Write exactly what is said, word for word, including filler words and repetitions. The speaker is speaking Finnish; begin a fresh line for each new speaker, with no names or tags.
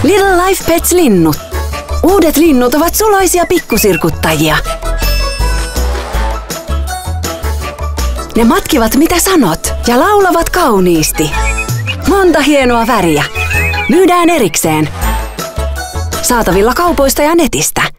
Little Life Pets-linnut. Uudet linnut ovat suloisia pikkusirkuttajia. Ne matkivat mitä sanot ja laulavat kauniisti. Monta hienoa väriä. Myydään erikseen. Saatavilla kaupoista ja netistä.